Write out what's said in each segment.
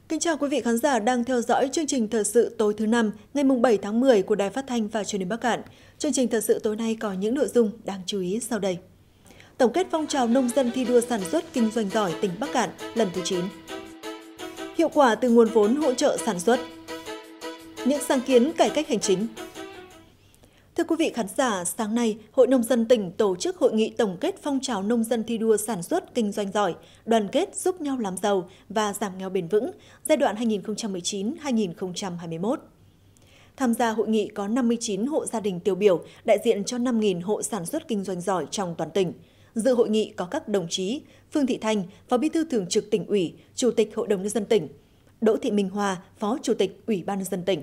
Kính chào quý vị khán giả đang theo dõi chương trình thời sự tối thứ năm ngày 7 tháng 10 của Đài Phát thanh và Truyền hình Bắc Kạn. Chương trình thời sự tối nay có những nội dung đáng chú ý sau đây. Tổng kết phong trào nông dân thi đua sản xuất kinh doanh giỏi tỉnh Bắc Kạn lần thứ 9. Hiệu quả từ nguồn vốn hỗ trợ sản xuất. Những sáng kiến cải cách hành chính. Thưa quý vị khán giả, sáng nay, Hội Nông dân tỉnh tổ chức hội nghị tổng kết phong trào nông dân thi đua sản xuất kinh doanh giỏi, đoàn kết giúp nhau làm giàu và giảm nghèo bền vững giai đoạn 2019-2021. Tham gia hội nghị có 59 hộ gia đình tiêu biểu, đại diện cho 5.000 hộ sản xuất kinh doanh giỏi trong toàn tỉnh. Dự hội nghị có các đồng chí Phương Thị Thanh, Phó Bí thư Thường trực Tỉnh ủy, Chủ tịch Hội đồng nhân dân tỉnh, Đỗ Thị Minh Hoa, Phó Chủ tịch Ủy ban nhân dân tỉnh.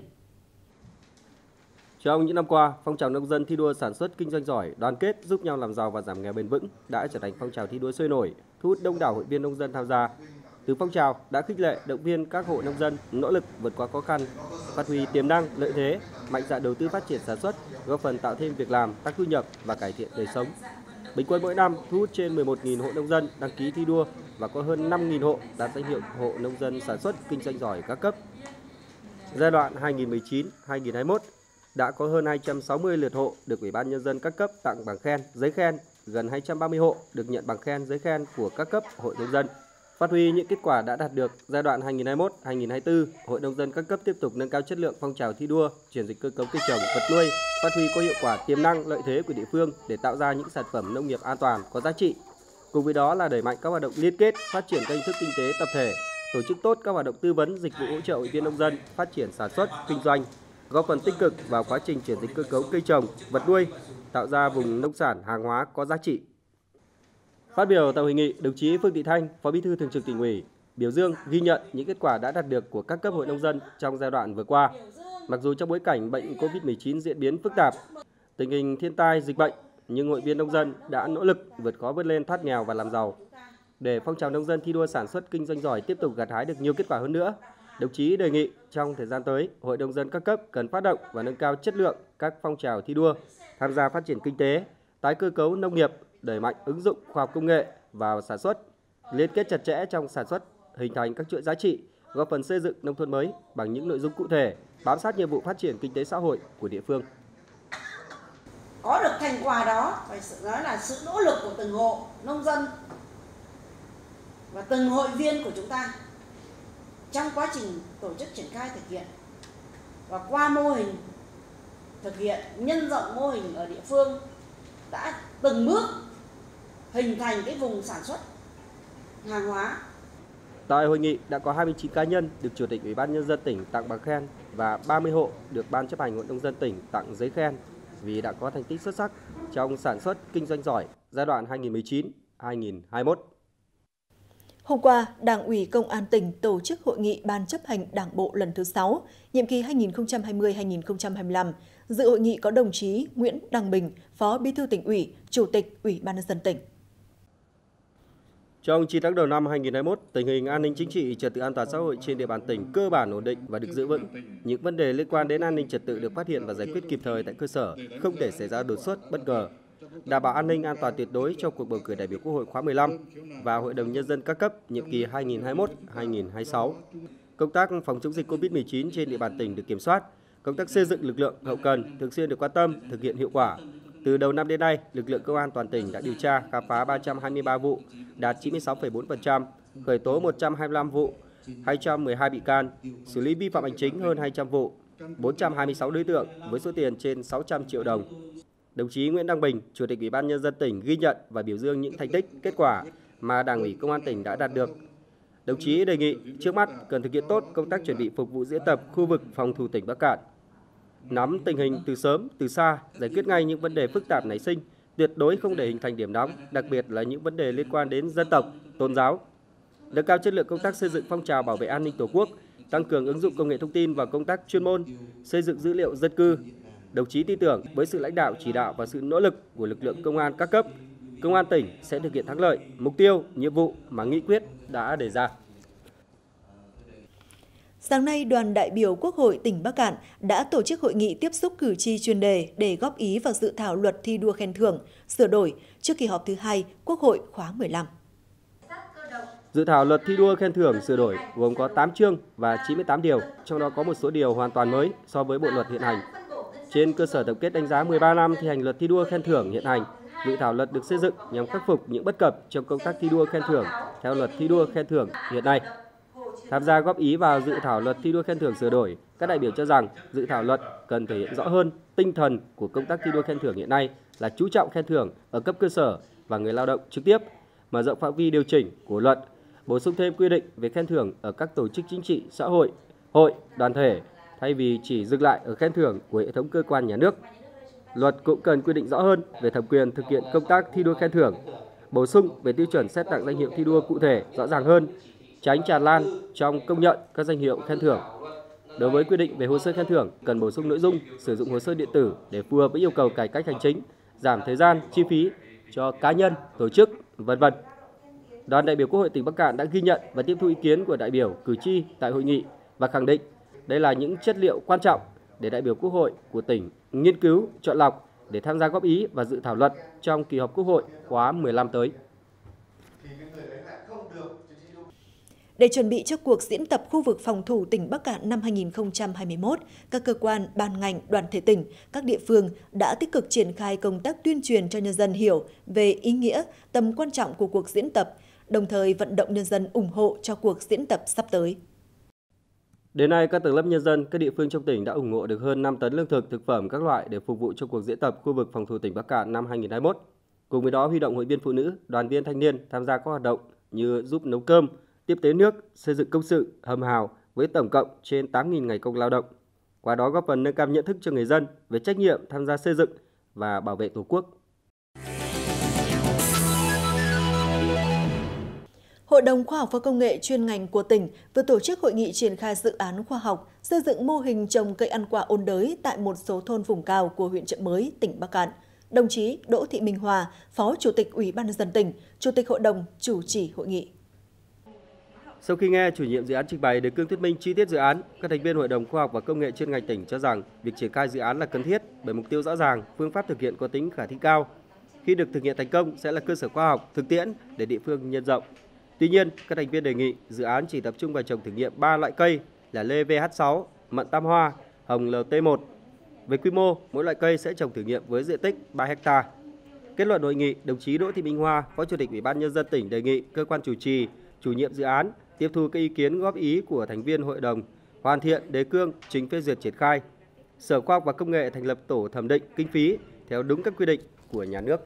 Trong những năm qua, phong trào nông dân thi đua sản xuất kinh doanh giỏi, đoàn kết giúp nhau làm giàu và giảm nghèo bền vững đã trở thành phong trào thi đua sôi nổi, thu hút đông đảo hội viên nông dân tham gia. Từ phong trào đã khích lệ, động viên các hộ nông dân nỗ lực vượt qua khó khăn, phát huy tiềm năng, lợi thế, mạnh dạn đầu tư phát triển sản xuất, góp phần tạo thêm việc làm, tăng thu nhập và cải thiện đời sống. Bình quân mỗi năm thu hút trên 11.000 hộ nông dân đăng ký thi đua và có hơn 5.000 hộ đạt danh hiệu hộ nông dân sản xuất kinh doanh giỏi các cấp. Giai đoạn 2019-2021 đã có hơn 260 lượt hộ được Ủy ban nhân dân các cấp tặng bằng khen, giấy khen, gần 230 hộ được nhận bằng khen, giấy khen của các cấp hội nông dân. Phát huy những kết quả đã đạt được, giai đoạn 2021-2024, Hội nông dân các cấp tiếp tục nâng cao chất lượng phong trào thi đua, chuyển dịch cơ cấu cây trồng, vật nuôi, phát huy có hiệu quả tiềm năng, lợi thế của địa phương để tạo ra những sản phẩm nông nghiệp an toàn, có giá trị. Cùng với đó là đẩy mạnh các hoạt động liên kết, phát triển các hình thức kinh tế tập thể, tổ chức tốt các hoạt động tư vấn, dịch vụ hỗ trợ hội viên nông dân phát triển sản xuất, kinh doanh, góp phần tích cực vào quá trình chuyển dịch cơ cấu cây trồng, vật nuôi, tạo ra vùng nông sản hàng hóa có giá trị. Phát biểu tại hội nghị, đồng chí Phương Thị Thanh, Phó Bí thư Thường trực Tỉnh ủy, biểu dương ghi nhận những kết quả đã đạt được của các cấp hội nông dân trong giai đoạn vừa qua. Mặc dù trong bối cảnh bệnh Covid-19 diễn biến phức tạp, tình hình thiên tai, dịch bệnh, nhưng hội viên nông dân đã nỗ lực vượt khó vươn lên thoát nghèo và làm giàu. Để phong trào nông dân thi đua sản xuất kinh doanh giỏi tiếp tục gặt hái được nhiều kết quả hơn nữa, đồng chí đề nghị trong thời gian tới, Hội nông dân các cấp cần phát động và nâng cao chất lượng các phong trào thi đua, tham gia phát triển kinh tế, tái cơ cấu nông nghiệp, đẩy mạnh ứng dụng khoa học công nghệ vào sản xuất, liên kết chặt chẽ trong sản xuất, hình thành các chuỗi giá trị, góp phần xây dựng nông thôn mới bằng những nội dung cụ thể, bám sát nhiệm vụ phát triển kinh tế xã hội của địa phương. Có được thành quả đó phải nói là sự nỗ lực của từng hộ nông dân và từng hội viên của chúng ta trong quá trình tổ chức triển khai thực hiện, và qua mô hình thực hiện nhân rộng mô hình ở địa phương đã từng bước hình thành cái vùng sản xuất hàng hóa. Tại hội nghị đã có 29 cá nhân được Chủ tịch Ủy ban nhân dân tỉnh tặng bằng khen và 30 hộ được Ban chấp hành Hội nông dân tỉnh tặng giấy khen vì đã có thành tích xuất sắc trong sản xuất kinh doanh giỏi giai đoạn 2019-2021. Hôm qua, Đảng ủy Công an tỉnh tổ chức hội nghị Ban chấp hành Đảng bộ lần thứ 6, nhiệm kỳ 2020-2025. Dự hội nghị có đồng chí Nguyễn Đăng Bình, Phó Bí thư Tỉnh ủy, Chủ tịch Ủy ban nhân dân tỉnh. Trong 9 tháng đầu năm 2021, tình hình an ninh chính trị, trật tự an toàn xã hội trên địa bàn tỉnh cơ bản ổn định và được giữ vững. Những vấn đề liên quan đến an ninh trật tự được phát hiện và giải quyết kịp thời tại cơ sở, không để xảy ra đột xuất, bất ngờ. Đảm bảo an ninh an toàn tuyệt đối cho cuộc bầu cử đại biểu Quốc hội khóa 15 và Hội đồng nhân dân các cấp nhiệm kỳ 2021-2026. Công tác phòng chống dịch Covid-19 trên địa bàn tỉnh được kiểm soát, công tác xây dựng lực lượng hậu cần thường xuyên được quan tâm, thực hiện hiệu quả. Từ đầu năm đến nay, lực lượng công an toàn tỉnh đã điều tra, khám phá 323 vụ, đạt 96,4%, khởi tố 125 vụ, 212 bị can, xử lý vi phạm hành chính hơn 200 vụ, 426 đối tượng với số tiền trên 600 triệu đồng. Đồng chí Nguyễn Đăng Bình, Chủ tịch Ủy ban nhân dân tỉnh ghi nhận và biểu dương những thành tích, kết quả mà Đảng ủy Công an tỉnh đã đạt được. Đồng chí đề nghị trước mắt cần thực hiện tốt công tác chuẩn bị phục vụ diễn tập khu vực phòng thủ tỉnh Bắc Kạn, nắm tình hình từ sớm, từ xa, giải quyết ngay những vấn đề phức tạp nảy sinh, tuyệt đối không để hình thành điểm nóng, đặc biệt là những vấn đề liên quan đến dân tộc, tôn giáo. Nâng cao chất lượng công tác xây dựng phong trào bảo vệ an ninh Tổ quốc, tăng cường ứng dụng công nghệ thông tin vào công tác chuyên môn, xây dựng dữ liệu dân cư. Đồng chí tin tưởng với sự lãnh đạo, chỉ đạo và sự nỗ lực của lực lượng công an các cấp, Công an tỉnh sẽ thực hiện thắng lợi mục tiêu, nhiệm vụ mà nghị quyết đã đề ra. Sáng nay, đoàn đại biểu Quốc hội tỉnh Bắc Kạn đã tổ chức hội nghị tiếp xúc cử tri chuyên đề để góp ý vào dự thảo luật thi đua khen thưởng, sửa đổi trước kỳ họp thứ 2 Quốc hội khóa 15. Dự thảo luật thi đua khen thưởng sửa đổi gồm có 8 chương và 98 điều, trong đó có một số điều hoàn toàn mới so với bộ luật hiện hành. Trên cơ sở tổng kết đánh giá 13 năm thi hành luật thi đua khen thưởng hiện hành, dự thảo luật được xây dựng nhằm khắc phục những bất cập trong công tác thi đua khen thưởng theo luật thi đua khen thưởng hiện nay. Tham gia góp ý vào dự thảo luật thi đua khen thưởng sửa đổi, các đại biểu cho rằng dự thảo luật cần thể hiện rõ hơn tinh thần của công tác thi đua khen thưởng hiện nay là chú trọng khen thưởng ở cấp cơ sở và người lao động trực tiếp, mở rộng phạm vi điều chỉnh của luật, bổ sung thêm quy định về khen thưởng ở các tổ chức chính trị, xã hội, hội, đoàn thể, thay vì chỉ dừng lại ở khen thưởng của hệ thống cơ quan nhà nước. Luật cũng cần quy định rõ hơn về thẩm quyền thực hiện công tác thi đua khen thưởng, bổ sung về tiêu chuẩn xét tặng danh hiệu thi đua cụ thể rõ ràng hơn, tránh tràn lan trong công nhận các danh hiệu khen thưởng. Đối với quy định về hồ sơ khen thưởng, cần bổ sung nội dung sử dụng hồ sơ điện tử để phù hợp với yêu cầu cải cách hành chính, giảm thời gian, chi phí cho cá nhân, tổ chức, v.v. Đoàn đại biểu Quốc hội tỉnh Bắc Kạn đã ghi nhận và tiếp thu ý kiến của đại biểu cử tri tại hội nghị và khẳng định đây là những chất liệu quan trọng để đại biểu Quốc hội của tỉnh nghiên cứu, chọn lọc để tham gia góp ý và dự thảo luật trong kỳ họp Quốc hội khóa 15 tới. Để chuẩn bị cho cuộc diễn tập khu vực phòng thủ tỉnh Bắc Kạn năm 2021, các cơ quan, ban ngành, đoàn thể tỉnh, các địa phương đã tích cực triển khai công tác tuyên truyền cho nhân dân hiểu về ý nghĩa, tầm quan trọng của cuộc diễn tập, đồng thời vận động nhân dân ủng hộ cho cuộc diễn tập sắp tới. Đến nay, các tầng lớp nhân dân, các địa phương trong tỉnh đã ủng hộ được hơn 5 tấn lương thực, thực phẩm các loại để phục vụ cho cuộc diễn tập khu vực phòng thủ tỉnh Bắc Kạn năm 2021. Cùng với đó, huy động hội viên phụ nữ, đoàn viên thanh niên tham gia các hoạt động như giúp nấu cơm, tiếp tế nước, xây dựng công sự, hầm hào với tổng cộng trên 8.000 ngày công lao động. Qua đó góp phần nâng cao nhận thức cho người dân về trách nhiệm tham gia xây dựng và bảo vệ Tổ quốc. Hội đồng Khoa học và Công nghệ chuyên ngành của tỉnh vừa tổ chức hội nghị triển khai dự án khoa học xây dựng mô hình trồng cây ăn quả ôn đới tại một số thôn vùng cao của huyện Chợ Mới, tỉnh Bắc Kạn. Đồng chí Đỗ Thị Minh Hòa, Phó Chủ tịch Ủy ban nhân dân tỉnh, Chủ tịch Hội đồng chủ trì hội nghị. Sau khi nghe chủ nhiệm dự án trình bày đề cương thuyết minh chi tiết dự án, các thành viên Hội đồng Khoa học và Công nghệ chuyên ngành tỉnh cho rằng việc triển khai dự án là cần thiết bởi mục tiêu rõ ràng, phương pháp thực hiện có tính khả thi cao. Khi được thực hiện thành công sẽ là cơ sở khoa học, thực tiễn để địa phương nhân rộng. Tuy nhiên, các thành viên đề nghị dự án chỉ tập trung vào trồng thử nghiệm 3 loại cây là lê VH6, mận tam hoa, hồng LT1. Về quy mô, mỗi loại cây sẽ trồng thử nghiệm với diện tích 3 ha. Kết luận hội nghị, đồng chí Đỗ Thị Minh Hoa, Phó Chủ tịch Ủy ban nhân dân tỉnh đề nghị cơ quan chủ trì, chủ nhiệm dự án tiếp thu các ý kiến góp ý của thành viên hội đồng, hoàn thiện đề cương trình phê duyệt triển khai. Sở Khoa học và Công nghệ thành lập tổ thẩm định kinh phí theo đúng các quy định của nhà nước.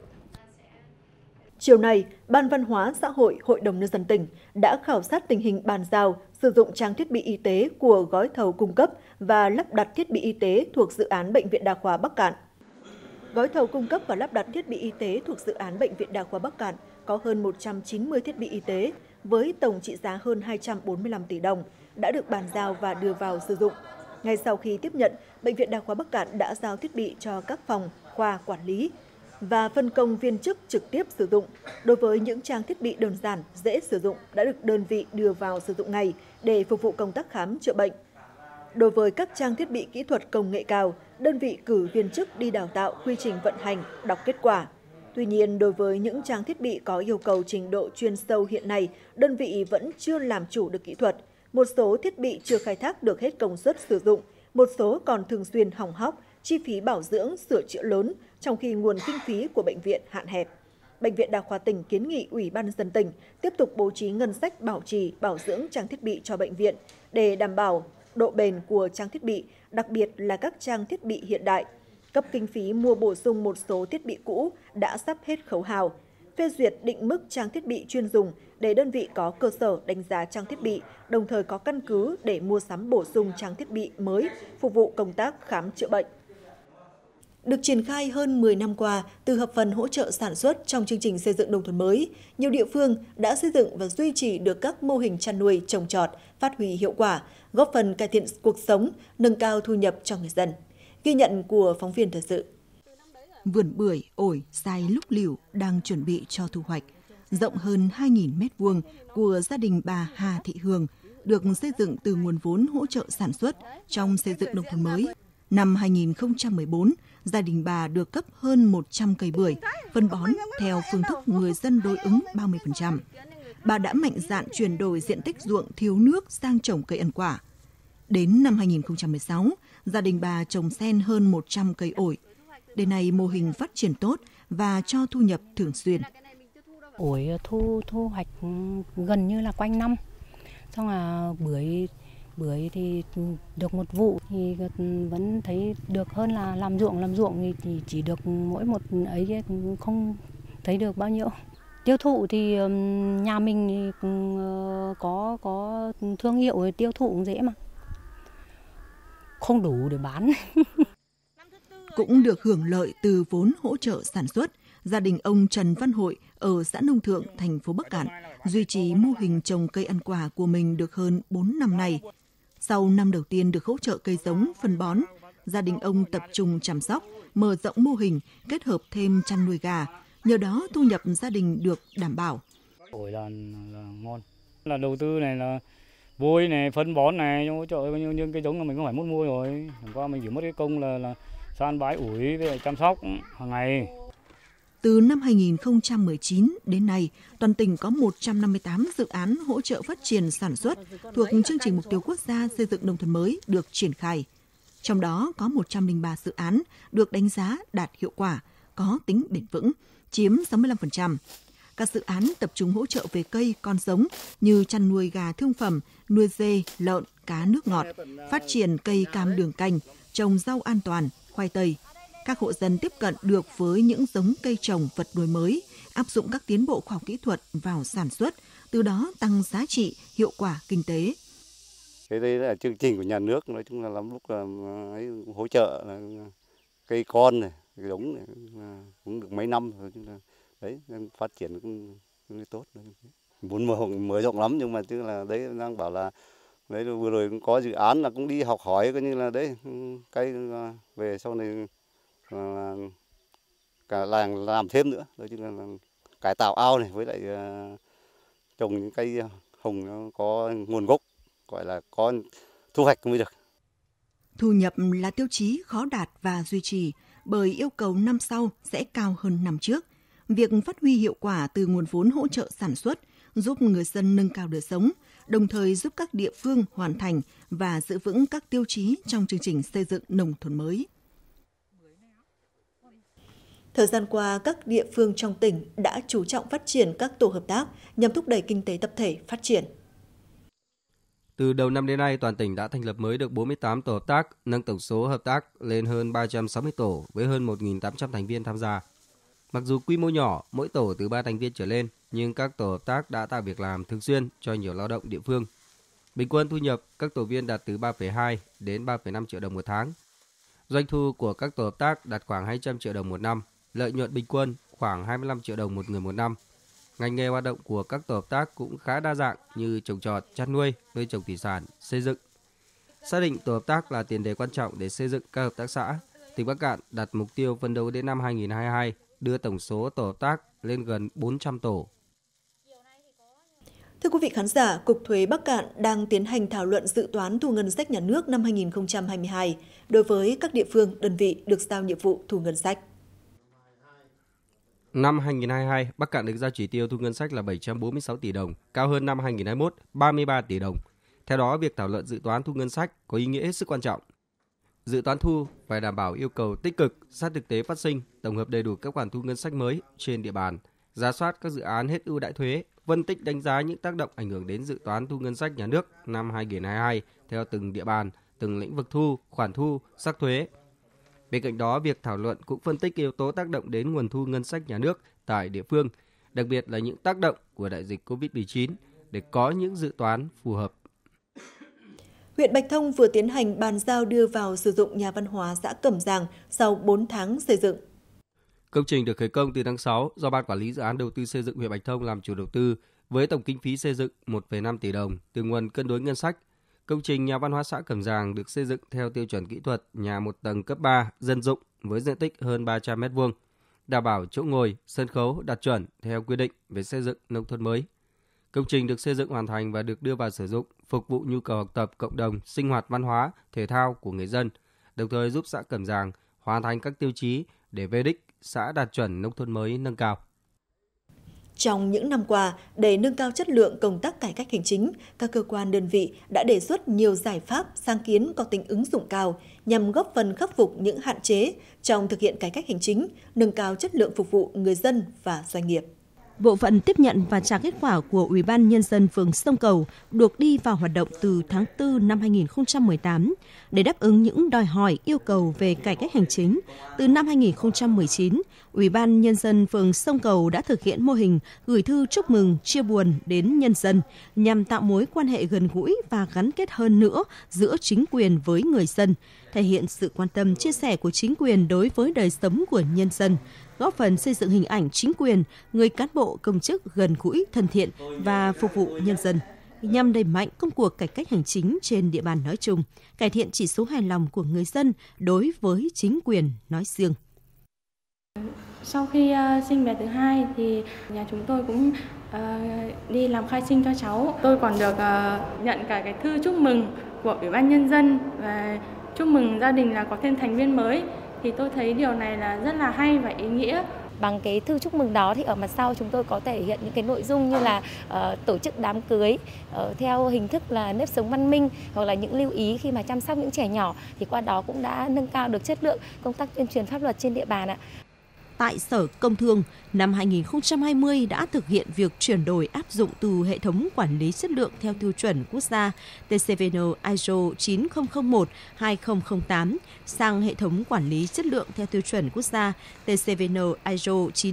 Chiều nay, Ban Văn hóa Xã hội Hội đồng nhân dân tỉnh đã khảo sát tình hình bàn giao sử dụng trang thiết bị y tế của gói thầu cung cấp và lắp đặt thiết bị y tế thuộc dự án Bệnh viện Đa khoa Bắc Kạn. Gói thầu cung cấp và lắp đặt thiết bị y tế thuộc dự án Bệnh viện Đa khoa Bắc Kạn có hơn 190 thiết bị y tế với tổng trị giá hơn 245 tỷ đồng đã được bàn giao và đưa vào sử dụng. Ngay sau khi tiếp nhận, Bệnh viện Đa khoa Bắc Kạn đã giao thiết bị cho các phòng, khoa quản lý và phân công viên chức trực tiếp sử dụng. Đối với những trang thiết bị đơn giản, dễ sử dụng đã được đơn vị đưa vào sử dụng ngay để phục vụ công tác khám chữa bệnh. Đối với các trang thiết bị kỹ thuật công nghệ cao, đơn vị cử viên chức đi đào tạo quy trình vận hành, đọc kết quả. Tuy nhiên, đối với những trang thiết bị có yêu cầu trình độ chuyên sâu hiện nay, đơn vị vẫn chưa làm chủ được kỹ thuật. Một số thiết bị chưa khai thác được hết công suất sử dụng, một số còn thường xuyên hỏng hóc, chi phí bảo dưỡng, sửa chữa lớn, trong khi nguồn kinh phí của bệnh viện hạn hẹp. Bệnh viện Đa khoa tỉnh kiến nghị Ủy ban nhân dân tỉnh tiếp tục bố trí ngân sách bảo trì, bảo dưỡng trang thiết bị cho bệnh viện để đảm bảo độ bền của trang thiết bị, đặc biệt là các trang thiết bị hiện đại. Cấp kinh phí mua bổ sung một số thiết bị cũ đã sắp hết khấu hao, phê duyệt định mức trang thiết bị chuyên dùng để đơn vị có cơ sở đánh giá trang thiết bị, đồng thời có căn cứ để mua sắm bổ sung trang thiết bị mới phục vụ công tác khám chữa bệnh. Được triển khai hơn 10 năm qua, từ hợp phần hỗ trợ sản xuất trong chương trình xây dựng nông thôn mới, nhiều địa phương đã xây dựng và duy trì được các mô hình chăn nuôi, trồng trọt, phát huy hiệu quả, góp phần cải thiện cuộc sống, nâng cao thu nhập cho người dân. Ghi nhận của phóng viên thời sự. Vườn bưởi, ổi, xoài lúc liễu đang chuẩn bị cho thu hoạch. Rộng hơn 2.000 m² của gia đình bà Hà Thị Hương được xây dựng từ nguồn vốn hỗ trợ sản xuất trong xây dựng nông thôn mới. Năm 2014, gia đình bà được cấp hơn 100 cây bưởi, phân bón theo phương thức người dân đối ứng 30%. bà đã mạnh dạn chuyển đổi diện tích ruộng thiếu nước sang trồng cây ăn quả. Đến năm 2016, gia đình bà trồng xen hơn 100 cây ổi. Đến nay mô hình phát triển tốt và cho thu nhập thường xuyên. Ổi thu hoạch gần như là quanh năm. Xong là bưởi thì được một vụ thì vẫn thấy được hơn là làm ruộng thì chỉ được mỗi một ấy, không thấy được bao nhiêu. Tiêu thụ thì nhà mình thì có thương hiệu, tiêu thụ cũng dễ mà. Không đủ để bán. Cũng được hưởng lợi từ vốn hỗ trợ sản xuất, gia đình ông Trần Văn Hội ở xã Nông Thượng, thành phố Bắc Kạn duy trì mô hình trồng cây ăn quả của mình được hơn 4 năm nay. Sau năm đầu tiên được hỗ trợ cây giống, phân bón, gia đình ông tập trung chăm sóc, mở rộng mô hình, kết hợp thêm chăn nuôi gà. Nhờ đó thu nhập gia đình được đảm bảo. Ổi là ngon. Là đầu tư này là vôi này, phân bón này, hỗ trợ nhưng cái giống là mình không phải muốn mua rồi. Hôm qua mình chỉ mất cái công là san bãi ủi với chăm sóc hàng ngày. Từ năm 2019 đến nay, toàn tỉnh có 158 dự án hỗ trợ phát triển sản xuất thuộc chương trình mục tiêu quốc gia xây dựng nông thôn mới được triển khai. Trong đó có 103 dự án được đánh giá đạt hiệu quả, có tính bền vững, chiếm 65%. Các dự án tập trung hỗ trợ về cây, con giống như chăn nuôi gà thương phẩm, nuôi dê, lợn, cá nước ngọt, phát triển cây cam đường canh, trồng rau an toàn, khoai tây. Các hộ dân tiếp cận được với những giống cây trồng, vật nuôi mới, áp dụng các tiến bộ khoa học kỹ thuật vào sản xuất, từ đó tăng giá trị, hiệu quả kinh tế. Cái đây là chương trình của nhà nước, nói chung là lắm lúc là hỗ trợ là cây con này, cây giống này cũng được mấy năm rồi, đấy phát triển cũng tốt. Muốn mở rộng lắm nhưng mà tức là đấy đang bảo là đấy vừa rồi cũng có dự án là cũng đi học hỏi coi như là đấy cây về sau này cả làng làm thêm nữa, đó chính là cải tạo ao này với lại trồng những cây hồng nó có nguồn gốc, gọi là có thu hoạch mới được. Thu nhập là tiêu chí khó đạt và duy trì bởi yêu cầu năm sau sẽ cao hơn năm trước. Việc phát huy hiệu quả từ nguồn vốn hỗ trợ sản xuất giúp người dân nâng cao đời sống, đồng thời giúp các địa phương hoàn thành và giữ vững các tiêu chí trong chương trình xây dựng nông thôn mới. Thời gian qua, các địa phương trong tỉnh đã chú trọng phát triển các tổ hợp tác nhằm thúc đẩy kinh tế tập thể phát triển. Từ đầu năm đến nay, toàn tỉnh đã thành lập mới được 48 tổ hợp tác, nâng tổng số hợp tác lên hơn 360 tổ với hơn 1.800 thành viên tham gia. Mặc dù quy mô nhỏ, mỗi tổ từ 3 thành viên trở lên, nhưng các tổ hợp tác đã tạo việc làm thường xuyên cho nhiều lao động địa phương. Bình quân thu nhập các tổ viên đạt từ 3,2 đến 3,5 triệu đồng một tháng. Doanh thu của các tổ hợp tác đạt khoảng 200 triệu đồng một năm, lợi nhuận bình quân khoảng 25 triệu đồng một người một năm. Ngành nghề hoạt động của các tổ hợp tác cũng khá đa dạng như trồng trọt, chăn nuôi, nuôi trồng thủy sản, xây dựng. Xác định tổ hợp tác là tiền đề quan trọng để xây dựng các hợp tác xã, tỉnh Bắc Kạn đặt mục tiêu phấn đấu đến năm 2022 đưa tổng số tổ hợp tác lên gần 400 tổ. Thưa quý vị khán giả, Cục Thuế Bắc Kạn đang tiến hành thảo luận dự toán thu ngân sách nhà nước năm 2022 đối với các địa phương, đơn vị được giao nhiệm vụ thu ngân sách. Năm 2022, Bắc Kạn được giao chỉ tiêu thu ngân sách là 746 tỷ đồng, cao hơn năm 2021, 33 tỷ đồng. Theo đó, việc thảo luận dự toán thu ngân sách có ý nghĩa hết sức quan trọng. Dự toán thu phải đảm bảo yêu cầu tích cực, sát thực tế phát sinh, tổng hợp đầy đủ các khoản thu ngân sách mới trên địa bàn, rà soát các dự án hết ưu đãi thuế, phân tích đánh giá những tác động ảnh hưởng đến dự toán thu ngân sách nhà nước năm 2022 theo từng địa bàn, từng lĩnh vực thu, khoản thu, sắc thuế. Bên cạnh đó, việc thảo luận cũng phân tích yếu tố tác động đến nguồn thu ngân sách nhà nước tại địa phương, đặc biệt là những tác động của đại dịch COVID-19 để có những dự toán phù hợp. Huyện Bạch Thông vừa tiến hành bàn giao đưa vào sử dụng nhà văn hóa xã Cẩm Giàng sau 4 tháng xây dựng. Công trình được khởi công từ tháng 6 do Ban Quản lý Dự án Đầu tư xây dựng huyện Bạch Thông làm chủ đầu tư với tổng kinh phí xây dựng 1,5 tỷ đồng từ nguồn cân đối ngân sách. Công trình nhà văn hóa xã Cẩm Giàng được xây dựng theo tiêu chuẩn kỹ thuật nhà một tầng cấp 3 dân dụng với diện tích hơn 300 m2, đảm bảo chỗ ngồi, sân khấu đạt chuẩn theo quy định về xây dựng nông thôn mới. Công trình được xây dựng hoàn thành và được đưa vào sử dụng phục vụ nhu cầu học tập cộng đồng, sinh hoạt văn hóa, thể thao của người dân, đồng thời giúp xã Cẩm Giàng hoàn thành các tiêu chí để về đích xã đạt chuẩn nông thôn mới nâng cao. Trong những năm qua, để nâng cao chất lượng công tác cải cách hành chính, các cơ quan đơn vị đã đề xuất nhiều giải pháp, sáng kiến có tính ứng dụng cao nhằm góp phần khắc phục những hạn chế trong thực hiện cải cách hành chính, nâng cao chất lượng phục vụ người dân và doanh nghiệp. Bộ phận tiếp nhận và trả kết quả của Ủy ban Nhân dân phường Sông Cầu được đi vào hoạt động từ tháng 4 năm 2018 để đáp ứng những đòi hỏi yêu cầu về cải cách hành chính. Từ năm 2019, Ủy ban Nhân dân phường Sông Cầu đã thực hiện mô hình gửi thư chúc mừng, chia buồn đến nhân dân nhằm tạo mối quan hệ gần gũi và gắn kết hơn nữa giữa chính quyền với người dân, thể hiện sự quan tâm chia sẻ của chính quyền đối với đời sống của nhân dân, góp phần xây dựng hình ảnh chính quyền, người cán bộ công chức gần gũi, thân thiện và phục vụ nhân dân, nhằm đẩy mạnh công cuộc cải cách hành chính trên địa bàn nói chung, cải thiện chỉ số hài lòng của người dân đối với chính quyền nói riêng. Sau khi sinh bé thứ hai thì nhà chúng tôi cũng đi làm khai sinh cho cháu. Tôi còn được nhận cả cái thư chúc mừng của Ủy ban Nhân dân và chúc mừng gia đình là có thêm thành viên mới. Thì tôi thấy điều này là rất là hay và ý nghĩa. Bằng cái thư chúc mừng đó thì ở mặt sau chúng tôi có thể hiện những cái nội dung như là tổ chức đám cưới theo hình thức là nếp sống văn minh, hoặc là những lưu ý khi mà chăm sóc những trẻ nhỏ, thì qua đó cũng đã nâng cao được chất lượng công tác tuyên truyền pháp luật trên địa bàn ạ. Tại Sở Công Thương, năm 2020 đã thực hiện việc chuyển đổi áp dụng từ hệ thống quản lý chất lượng theo tiêu chuẩn quốc gia TCVN ISO 9001-2008 sang hệ thống quản lý chất lượng theo tiêu chuẩn quốc gia TCVN ISO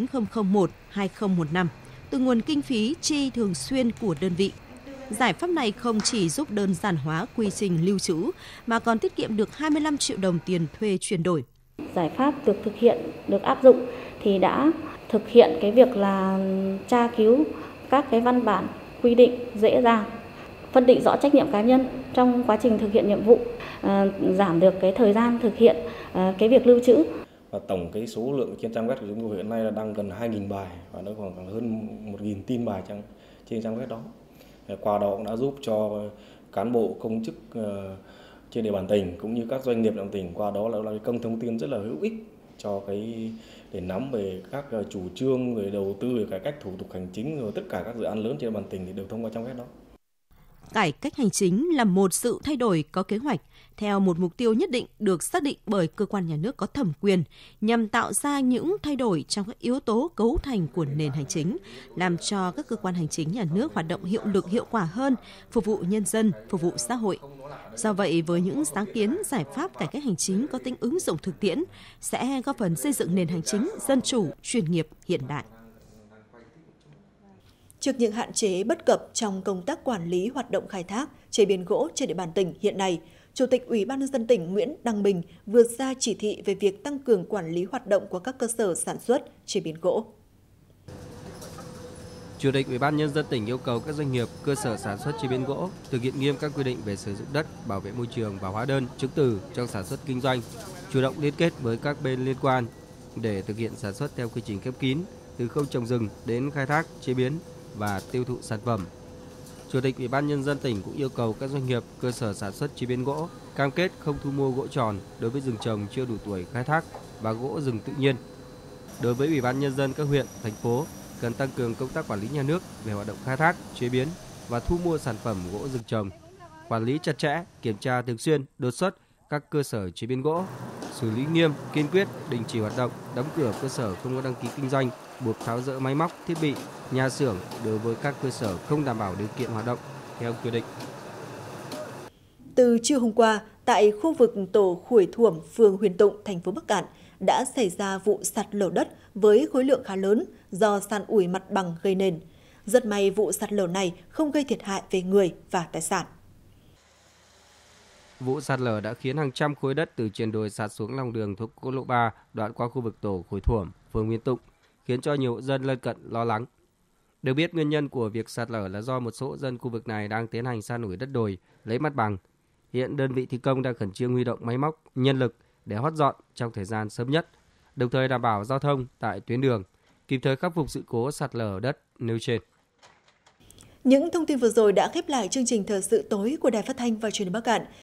9001-2015 từ nguồn kinh phí chi thường xuyên của đơn vị. Giải pháp này không chỉ giúp đơn giản hóa quy trình lưu trữ mà còn tiết kiệm được 25 triệu đồng tiền thuê chuyển đổi. Giải pháp được thực hiện, được áp dụng thì đã thực hiện cái việc là tra cứu các cái văn bản quy định dễ dàng, phân định rõ trách nhiệm cá nhân trong quá trình thực hiện nhiệm vụ, giảm được cái thời gian thực hiện cái việc lưu trữ. Và tổng cái số lượng trên trang web của chúng tôi hiện nay là đang gần 2.000 bài và nó khoảng hơn 1.000 tin bài trên trang web đó. Qua đó cũng đã giúp cho cán bộ công chức trên địa bàn tỉnh cũng như các doanh nghiệp trong tỉnh, qua đó là cái kênh thông tin rất là hữu ích cho cái để nắm về các chủ trương về đầu tư, về cải cách thủ tục hành chính, rồi tất cả các dự án lớn trên địa bàn tỉnh thì đều thông qua trong web đó. Cải cách hành chính là một sự thay đổi có kế hoạch theo một mục tiêu nhất định được xác định bởi cơ quan nhà nước có thẩm quyền nhằm tạo ra những thay đổi trong các yếu tố cấu thành của nền hành chính, làm cho các cơ quan hành chính nhà nước hoạt động hiệu lực hiệu quả hơn, phục vụ nhân dân, phục vụ xã hội. Do vậy, với những sáng kiến, giải pháp cải cách hành chính có tính ứng dụng thực tiễn sẽ góp phần xây dựng nền hành chính dân chủ, chuyên nghiệp, hiện đại. Trước những hạn chế bất cập trong công tác quản lý hoạt động khai thác, chế biến gỗ trên địa bàn tỉnh hiện nay, Chủ tịch Ủy ban Nhân dân tỉnh Nguyễn Đăng Bình vừa ra chỉ thị về việc tăng cường quản lý hoạt động của các cơ sở sản xuất, chế biến gỗ. Chủ tịch Ủy ban Nhân dân tỉnh yêu cầu các doanh nghiệp, cơ sở sản xuất chế biến gỗ thực hiện nghiêm các quy định về sử dụng đất, bảo vệ môi trường và hóa đơn, chứng từ trong sản xuất kinh doanh, chủ động liên kết với các bên liên quan để thực hiện sản xuất theo quy trình khép kín, từ khâu trồng rừng đến khai thác, chế biến và tiêu thụ sản phẩm. Chủ tịch Ủy ban Nhân dân tỉnh cũng yêu cầu các doanh nghiệp, cơ sở sản xuất chế biến gỗ cam kết không thu mua gỗ tròn đối với rừng trồng chưa đủ tuổi khai thác và gỗ rừng tự nhiên. Đối với Ủy ban Nhân dân các huyện, thành phố cần tăng cường công tác quản lý nhà nước về hoạt động khai thác, chế biến và thu mua sản phẩm gỗ rừng trồng, quản lý chặt chẽ, kiểm tra thường xuyên, đột xuất các cơ sở chế biến gỗ, xử lý nghiêm, kiên quyết đình chỉ hoạt động, đóng cửa cơ sở không có đăng ký kinh doanh, buộc tháo dỡ máy móc, thiết bị, nhà xưởng đối với các cơ sở không đảm bảo điều kiện hoạt động theo quy định. Từ trưa hôm qua, tại khu vực tổ Khuổi Thuẩm, phường Huyền Tụng, thành phố Bắc Kạn đã xảy ra vụ sạt lở đất với khối lượng khá lớn do san ủi mặt bằng gây nên. Rất may vụ sạt lở này không gây thiệt hại về người và tài sản. Vụ sạt lở đã khiến hàng trăm khối đất từ trên đồi sạt xuống lòng đường thuộc quốc lộ 3 đoạn qua khu vực tổ Khuổi Thuẩm, phường Huyền Tụng, khiến cho nhiều hộ dân lân cận lo lắng. Được biết nguyên nhân của việc sạt lở là do một số hộ dân khu vực này đang tiến hành san ủi đất đồi, lấy mặt bằng. Hiện đơn vị thi công đang khẩn trương huy động máy móc, nhân lực để hót dọn trong thời gian sớm nhất, đồng thời đảm bảo giao thông tại tuyến đường, kịp thời khắc phục sự cố sạt lở đất nêu trên. Những thông tin vừa rồi đã khép lại chương trình thời sự tối của Đài Phát thanh và Truyền hình Bắc Kạn.